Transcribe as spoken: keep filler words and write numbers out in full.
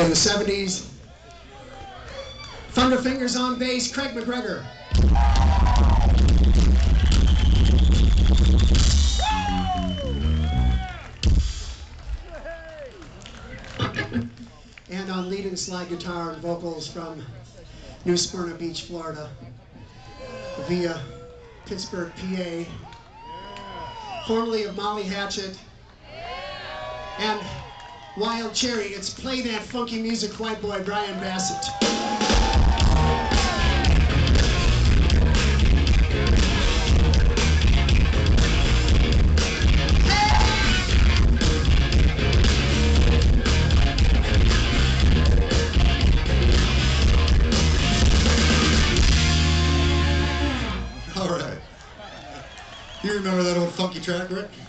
in the seventies. Thunderfingers on bass, Craig McGregor. And on lead and slide guitar and vocals from New Smyrna Beach, Florida, via Pittsburgh, P A, formerly of Molly Hatchet, and Wild Cherry. It's Play That Funky Music, White Boy, Brian Bassett. You remember that old funky track, Rick?